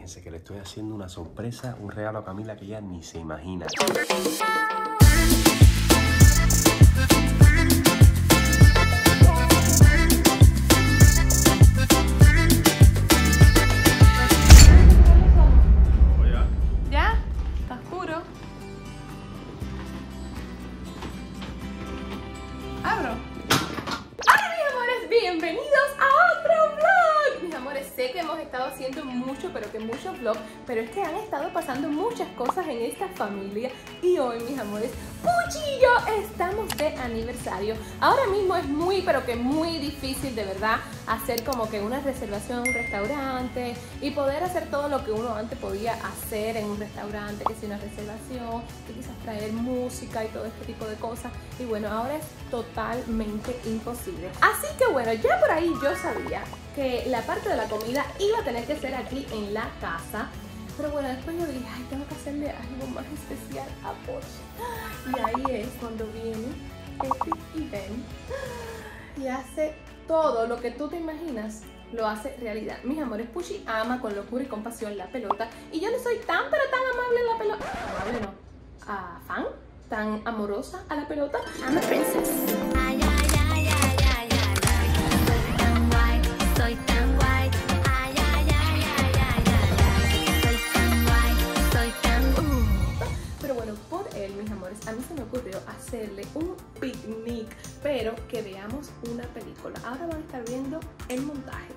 Fíjense que le estoy haciendo una sorpresa, un regalo a Camila que ella ni se imagina. ¿Ya? ¿Está oscuro? Abro. ¡Hola, mis amores! ¡Bienvenidos a otro vlog! Mis amores, sé que hemos estado haciendo mucho, pero que muchos vlogs, pero es que han estado pasando muchas cosas en esta familia y hoy, mis amores, Puchi y yo estamos de aniversario. Ahora mismo es muy, pero que muy difícil, de verdad, hacer como que una reservación en un restaurante y poder hacer todo lo que uno antes podía hacer en un restaurante, que si una reservación, que quizás traer música y todo este tipo de cosas. Y bueno, ahora es totalmente imposible. Así que bueno, ya por ahí yo sabía que la parte de la comida iba a tener que ser aquí en la casa. Pero bueno, después yo dije, ay, tengo que hacerle algo más especial a Pochi. Y ahí es cuando viene Epi y Ben y hace todo lo que tú te imaginas, lo hace realidad. Mis amores, Puchi ama con locura y compasión la pelota. Y yo no soy tan, pero tan amable en la pelota. Amable no, fan, tan amorosa a la pelota. I'm a princess. Ay, ay, ay, ay, ay, ay, ay. Soy tan guay, soy tan guay. Ay, ay, ay, ay, ay, ay, ay. Soy tan guay, soy tan Pero bueno, por él, mis amores, a mí se me ocurrió hacerle un picnic, pero que veamos una película. Ahora van a estar viendo el montaje.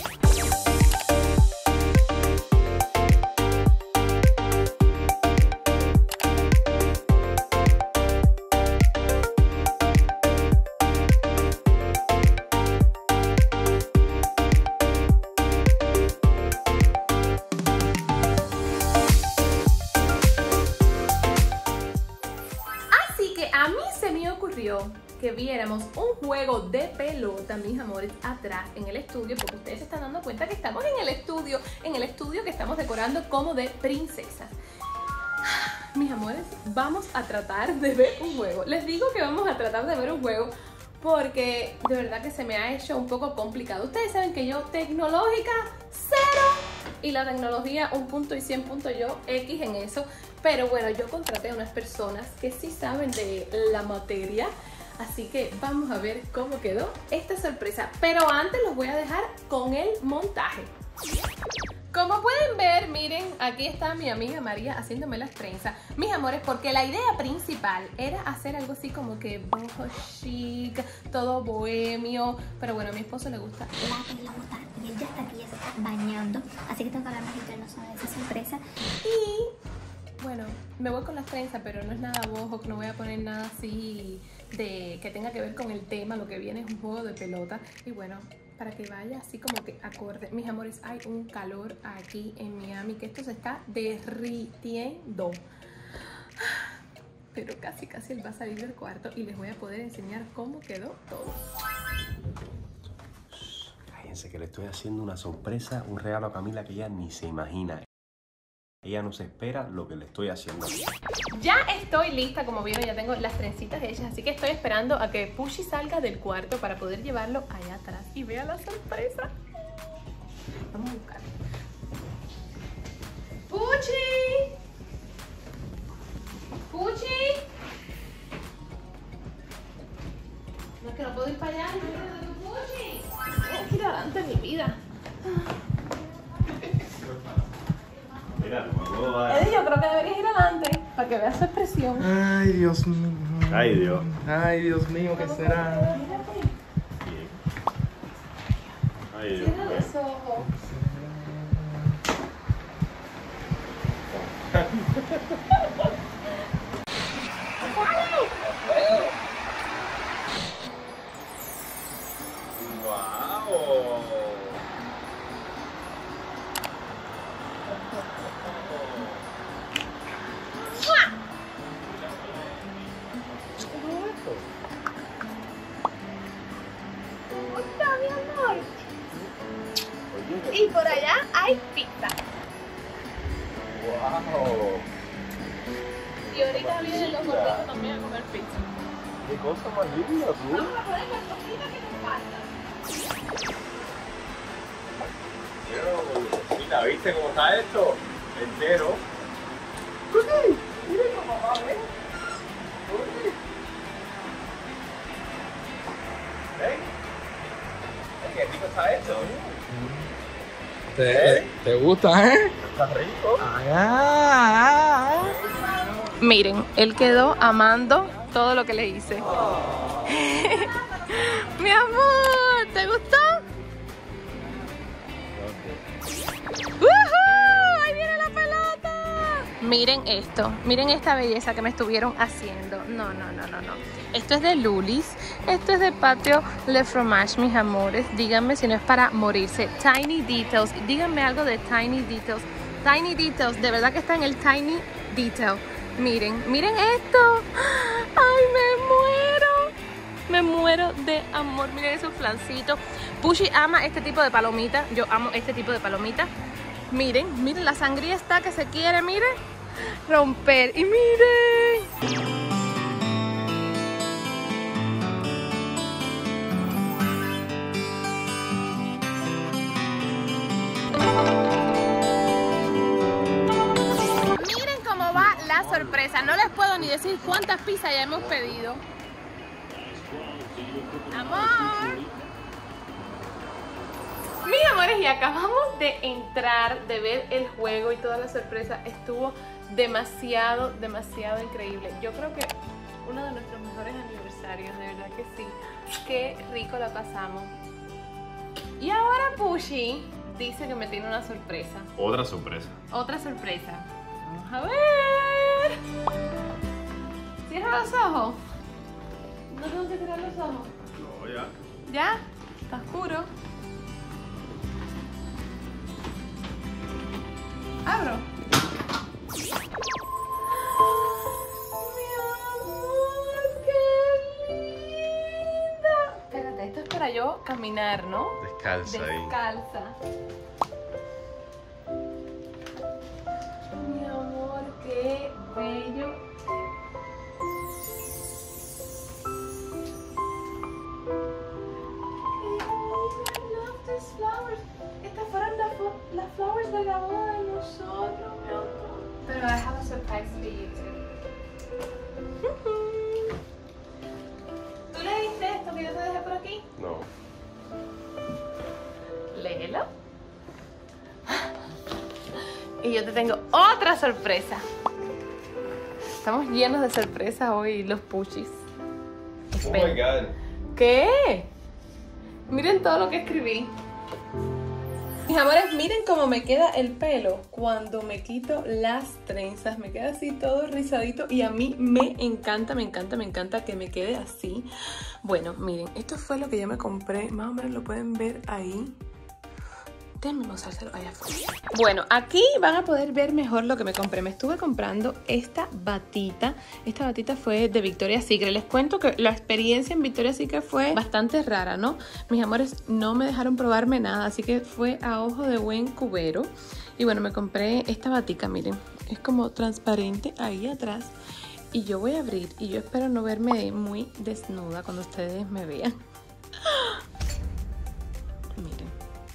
A mí se me ocurrió que viéramos un juego de pelota, mis amores, atrás en el estudio, porque ustedes se están dando cuenta que estamos en el estudio que estamos decorando como de princesas. Mis amores, vamos a tratar de ver un juego. Les digo que vamos a tratar de ver un juego porque de verdad que se me ha hecho un poco complicado. Ustedes saben que yo tecnológica, cero, y la tecnología un punto y 100 puntos yo X en eso. Pero bueno, yo contraté a unas personas que sí saben de la materia, así que vamos a ver cómo quedó esta sorpresa. Pero antes los voy a dejar con el montaje. Como pueden ver, miren, aquí está mi amiga María haciéndome las trenzas. Mis amores, porque la idea principal era hacer algo así como que boho chic, todo bohemio. Pero bueno, a mi esposo le gusta la pelota y él ya está aquí, ya se está bañando. Así que tengo que hablar más interno sobre esa sorpresa. Y bueno, me voy con las trenzas, pero no es nada boho, no voy a poner nada así de que tenga que ver con el tema. Lo que viene es un juego de pelota. Y bueno, para que vaya así como que acorde. Mis amores, hay un calor aquí en Miami que esto se está derritiendo. Pero casi él va a salir del cuarto y les voy a poder enseñar cómo quedó todo. Fíjense que le estoy haciendo una sorpresa, un regalo a Camila que ella ni se imagina. Ella no se espera lo que le estoy haciendo. Ya estoy lista, como vieron, ya tengo las trencitas hechas, así que estoy esperando a que Puchi salga del cuarto para poder llevarlo allá atrás y vea la sorpresa. Vamos a buscarlo. ¡Puchi! ¡Puchi! No, es que no puedo ir para allá. ¡Puchi! Tengo que ir adelante en mi vida. Eddie, yo creo que deberías ir adelante para que veas su expresión. Ay, Dios mío. Ay, Dios. Ay, Dios mío, ¿qué será? Ay, Dios. Cierra los ojos. Y por allá hay pizza. Wow. Y ahorita vienen los gorditos también a comer pizza. Qué cosa más linda, tú. Vamos a poner las cositas que nos faltan. Pero, Mira, ¿viste cómo está esto? Entero. Cookie, mira cómo va, ¿ves? Cookie. ¿Ves? Qué rico está esto. ¿Te gusta, eh? Está rico. Miren, él quedó amando todo lo que le hice. Mi amor, ¿te gustó? ¡Woohoo! ¡Ahí viene la pelota! Miren esto, miren esta belleza que me estuvieron haciendo. No. Esto es de Lulis, esto es de Patio Le Fromage, mis amores. Díganme si no es para morirse. Tiny Details, díganme algo de Tiny Details. Tiny Details, de verdad que está en el Tiny Detail. Miren esto. ¡Ay, me muero de amor! Miren esos flancitos. Pushy ama este tipo de palomitas. Yo amo este tipo de palomitas. Miren la sangría está que se quiere, miren, romper. Y miren. Miren cómo va la sorpresa. No les puedo ni decir cuántas pizzas ya hemos pedido. Amor. Mis amores, y acabamos de entrar, de ver el juego y toda la sorpresa. Estuvo demasiado increíble. Yo creo que uno de nuestros mejores aniversarios, de verdad que sí. Qué rico la pasamos. Y ahora Pushy dice que me tiene una sorpresa. Otra sorpresa. Otra sorpresa. Vamos a ver. Cierra los ojos. No tengo que cerrar los ojos. No, ya. ¿Ya? Está oscuro. Abro. Mi amor, qué linda. Espérate, esto es para yo caminar, ¿no? Descalza ahí. Descalza. Mi amor, qué bello. Flowers. Estas fueron las flowers de la boda de nosotros, mi amor. Pero I have a surprise for you too. ¿Tú leíste esto que yo te dejé por aquí? No. Léelo. Y yo te tengo otra sorpresa. Estamos llenos de sorpresas hoy, los Pushys. Oh my God. ¿Qué? Miren todo lo que escribí. Mis amores, miren cómo me queda el pelo cuando me quito las trenzas. Me queda así todo rizadito y a mí me encanta que me quede así. Bueno, miren, esto fue lo que yo me compré. Más o menos lo pueden ver ahí. Déjenme mostrárselo allá afuera. Bueno, aquí van a poder ver mejor lo que me compré. Me estuve comprando esta batita. Esta batita fue de Victoria's Secret. Les cuento que la experiencia en Victoria's Secret fue bastante rara, ¿no? Mis amores no me dejaron probarme nada, así que fue a ojo de buen cubero. Y bueno, me compré esta batica, miren. Es como transparente ahí atrás. Y yo voy a abrir y yo espero no verme muy desnuda cuando ustedes me vean. Miren.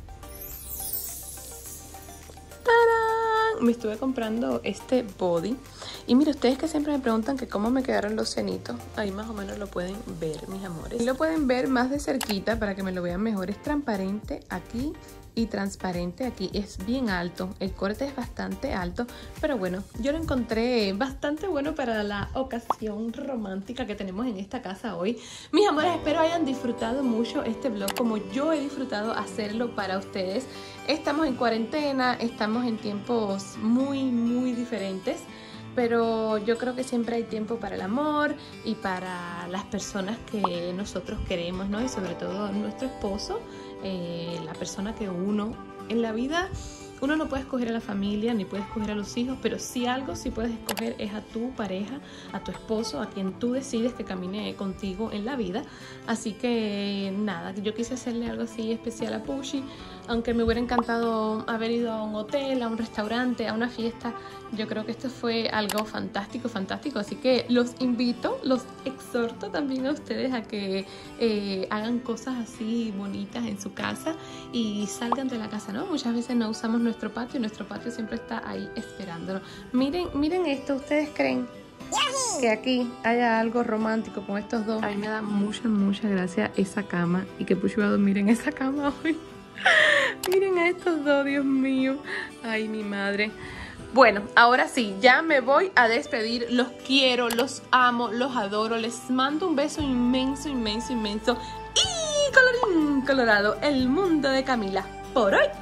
¡Tarán! Me estuve comprando este body. Y mire, ustedes que siempre me preguntan que cómo me quedaron los cenitos, ahí más o menos lo pueden ver, mis amores. Y lo pueden ver más de cerquita para que me lo vean mejor. Es transparente aquí y transparente aquí. Es bien alto, el corte es bastante alto, pero bueno, yo lo encontré bastante bueno para la ocasión romántica que tenemos en esta casa hoy. Mis amores, espero hayan disfrutado mucho este vlog como yo he disfrutado hacerlo para ustedes. Estamos en cuarentena, estamos en tiempos muy diferentes, pero yo creo que siempre hay tiempo para el amor y para las personas que nosotros queremos, ¿no? Y sobre todo nuestro esposo, la persona que uno en la vida, uno no puede escoger a la familia ni puede escoger a los hijos, pero sí algo sí puedes escoger es a tu pareja, a tu esposo, a quien tú decides que camine contigo en la vida. Así que nada, yo quise hacerle algo así especial a Pushy aunque me hubiera encantado haber ido a un hotel, a un restaurante, a una fiesta, yo creo que esto fue algo fantástico, fantástico. Así que los invito, los exhorto también a ustedes a que hagan cosas así bonitas en su casa y salgan de la casa, ¿no? Muchas veces no usamos nuestro patio siempre está ahí esperándonos. Miren esto, ¿ustedes creen que aquí haya algo romántico con estos dos? A mí me da mucha gracia esa cama y que Pushy va a dormir en esa cama hoy. Miren a estos dos, Dios mío. Ay, mi madre. Bueno, ahora sí, ya me voy a despedir. Los quiero, los amo, los adoro. Les mando un beso inmenso. Y colorín colorado, el mundo de Camila por hoy